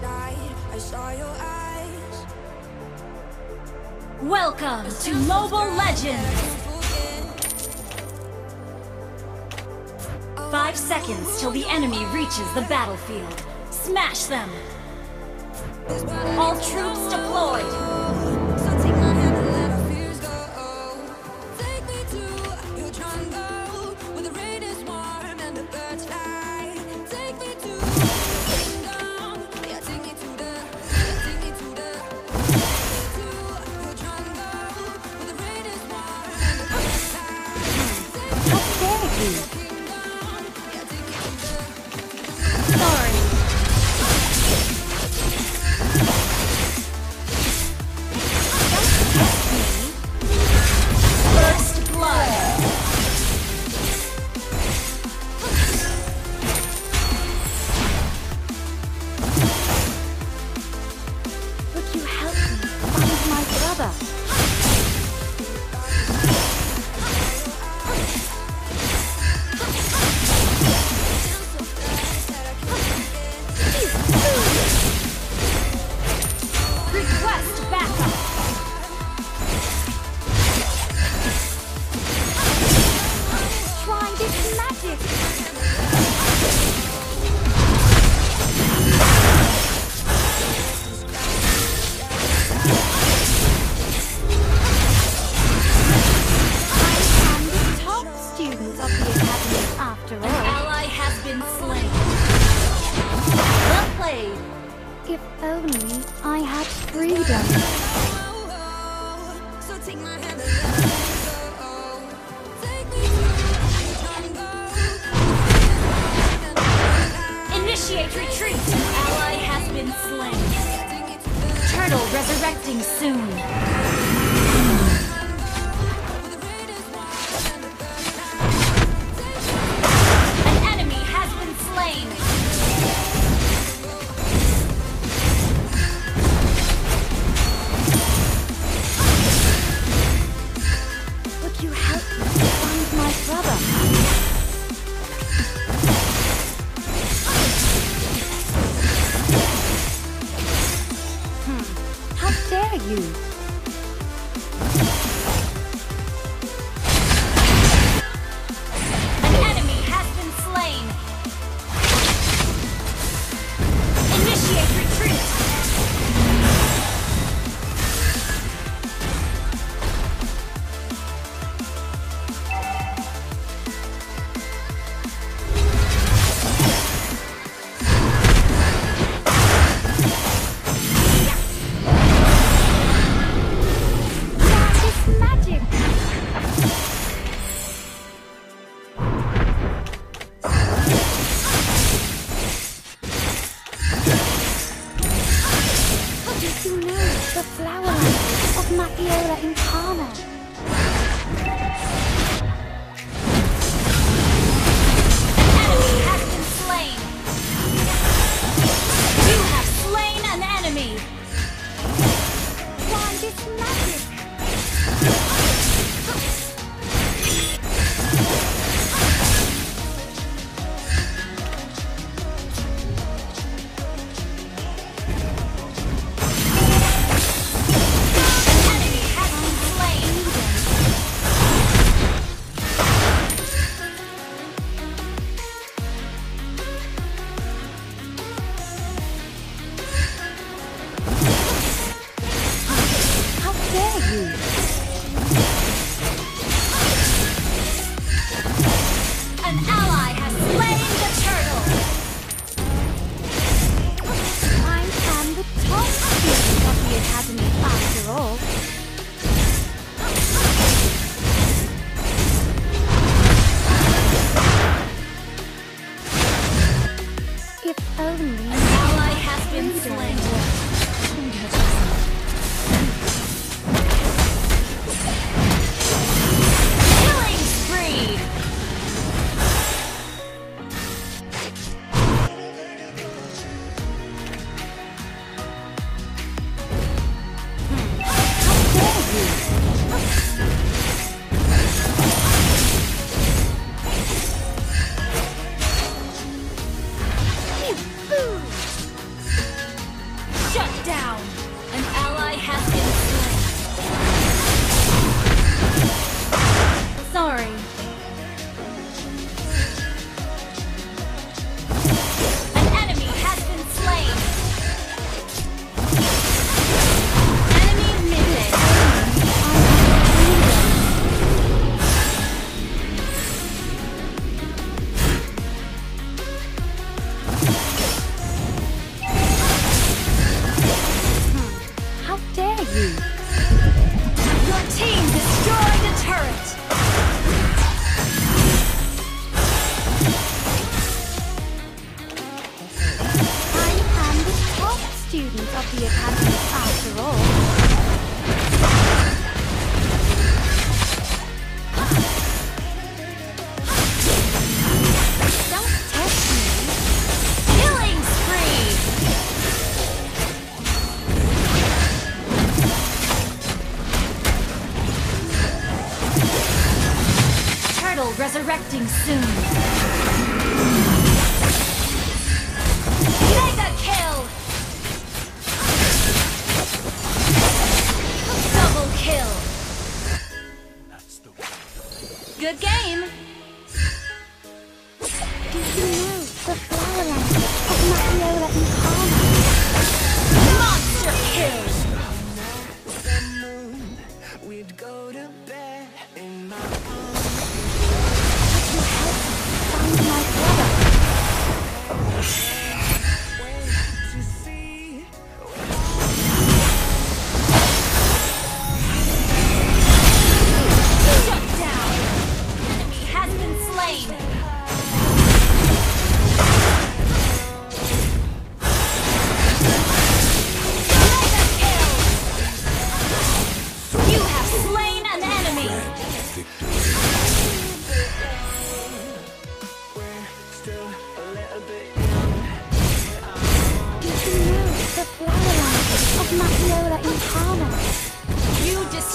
Welcome to Mobile Legends! 5 seconds till the enemy reaches the battlefield. Smash them! All troops deployed! If only I had freedom. Initiate retreat! Ally has been slain. Turtle resurrecting soon.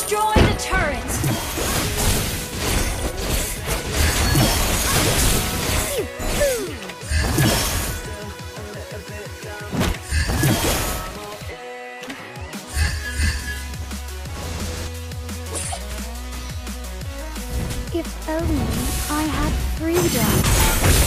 destroy the turret! If only I had freedom.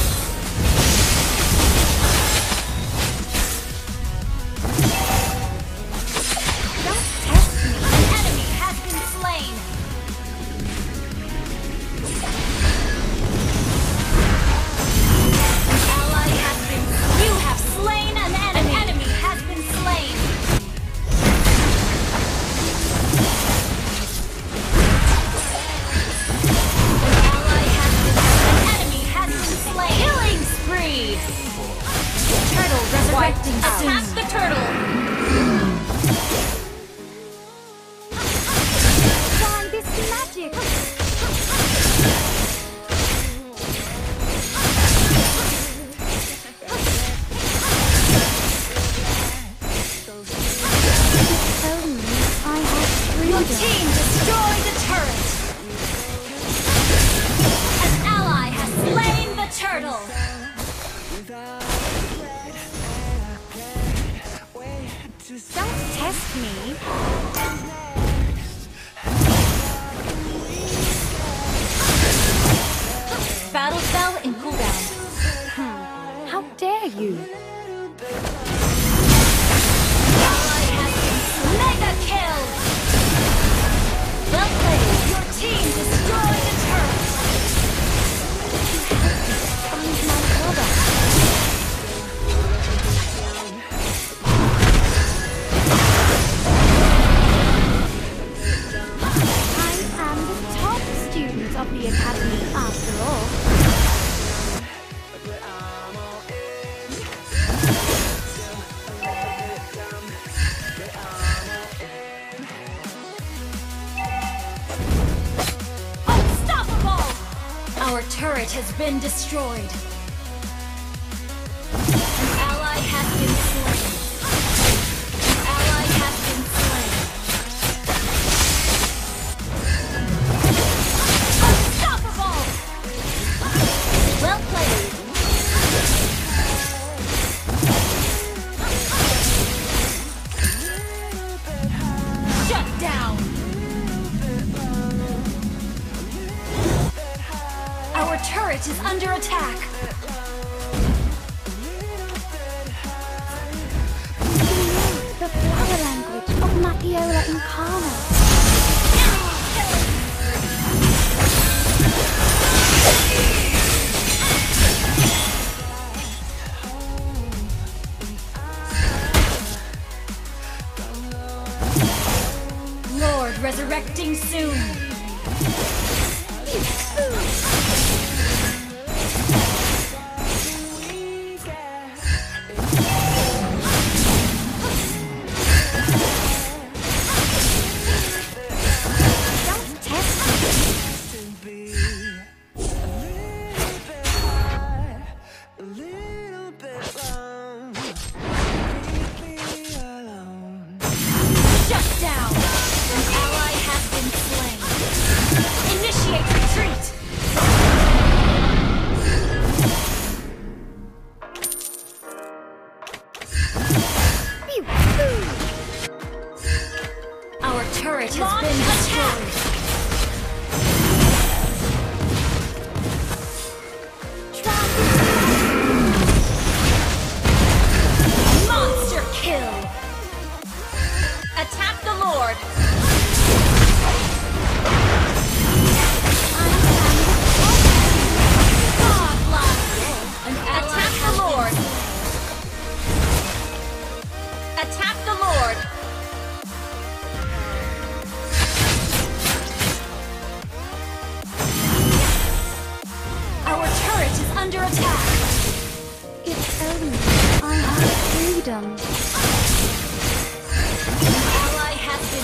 Attack the turtle! Try this magic! If only I had freedom. Your team destroyed the turret! An ally has slain the turtle! Don't test me. Battle spell in cooldown. How dare you? Ally has been mega kill! Well played! Your team destroyed the turret! Find my brother. Of the academy after all. Unstoppable! Our turret has been destroyed. An ally has been slain. An ally has been slain. Well played! Shut down! Our turret is under attack! The flower language of Matiola Incarna. Lord resurrecting soon! Don't test me. Shut down! An ally has been slain. Initiate retreat! Our turret has been destroyed. Monster kill! Attack the Lord! Attack the Lord! Attack the Lord! Our turret is under attack! If only I had freedom. An ally has been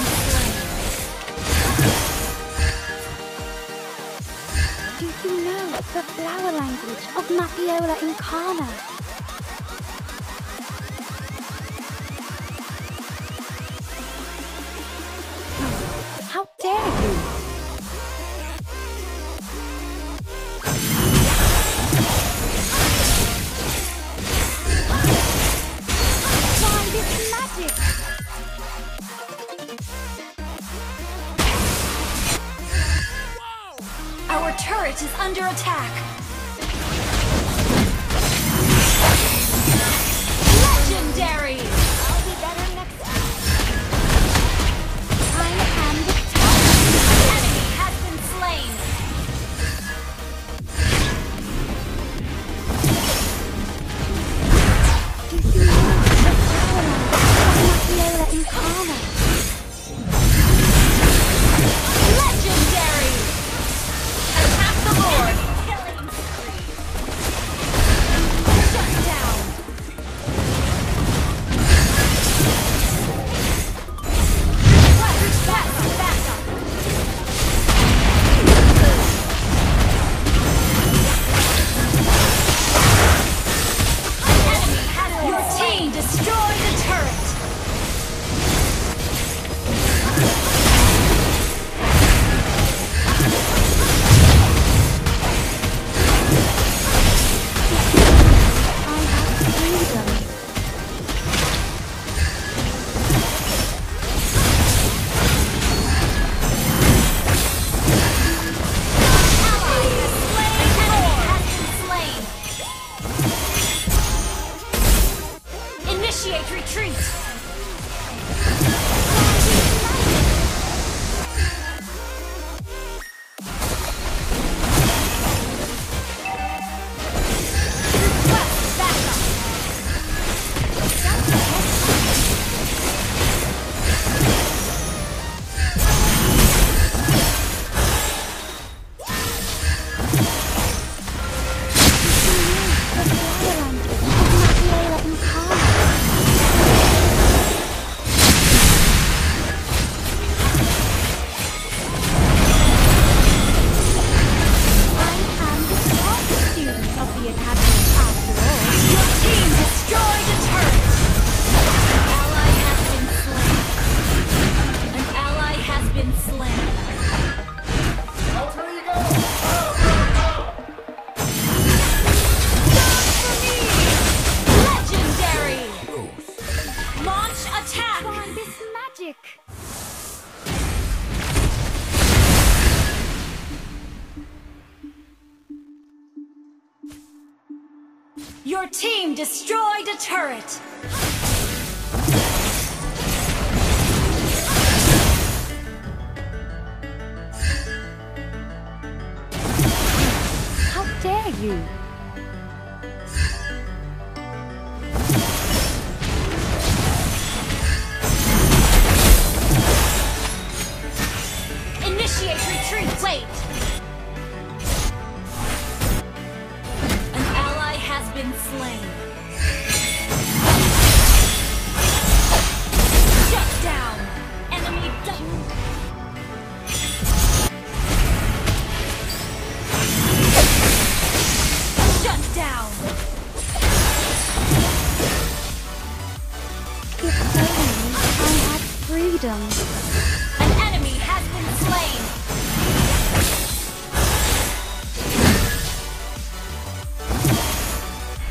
slain. Do you know the flower language of Matiola Incarna? How dare under attack. Legendary! I'll be better next time. I am the top. Enemy has been slain. Do you know the power of Mafiola Incarnate? Legendary! Attack the Lord! Killing spree. Shut down! Fast backup! Enemy has your team destroyed the turret! I have freedom. Initiate retreat! Request backup! The power language of Mafiola Incarnate. I am the top student of the Academy after all. Your team destroyed a turret! An ally has been slain. An ally has been slain. Legendary! Launch attack! Try this magic. Your team destroyed a turret! How dare you? Initiate retreat! Wait! An ally has been slain. Shut down! Enemy double! Shut down! If only I had freedom. An enemy has been slain!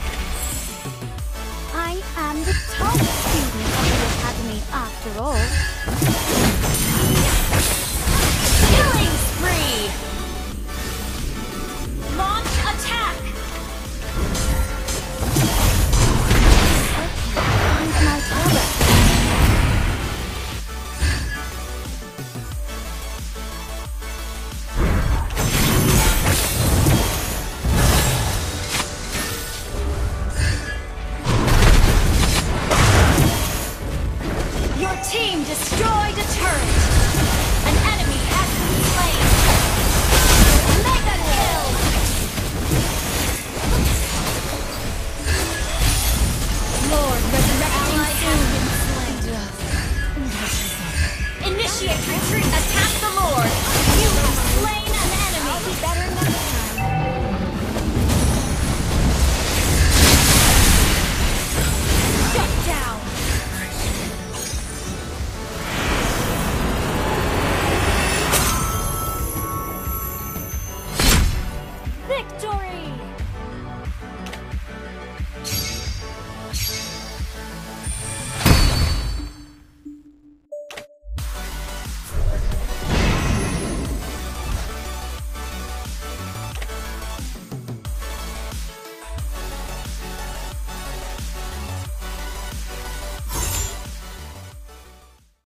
I am the top student of the Academy after all.